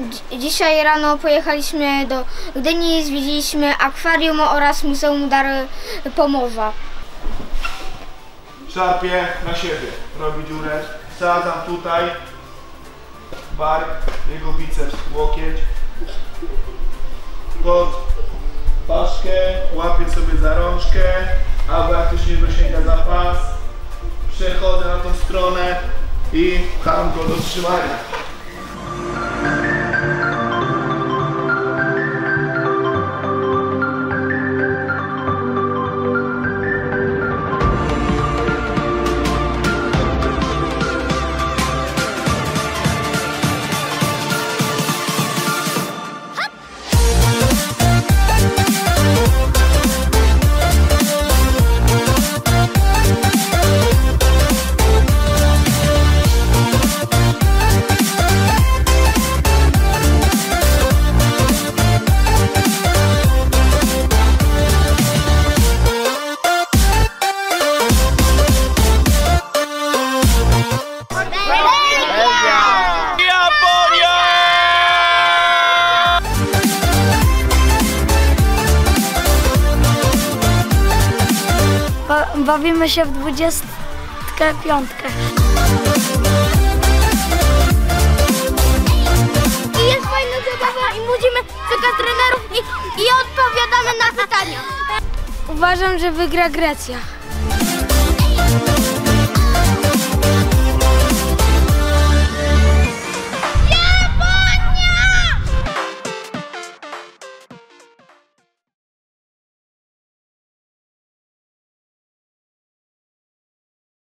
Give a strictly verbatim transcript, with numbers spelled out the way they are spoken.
Dzisiaj rano pojechaliśmy do Gdyni, zwiedziliśmy akwarium oraz Muzeum Dar Pomorza. Szarpię na siebie, robi dziurę, wsadzam tutaj, bark, jego biceps, łokieć, pod paszkę, łapię sobie za rączkę, albo jak ktoś nie dosięga za pas, przechodzę na tą stronę i pcham go do trzymania. Bawimy się w dwudziestkę piątkę. I jest fajna zabawa i budzimy tylko trenerów i, i odpowiadamy na pytania. Uważam, że wygra Grecja.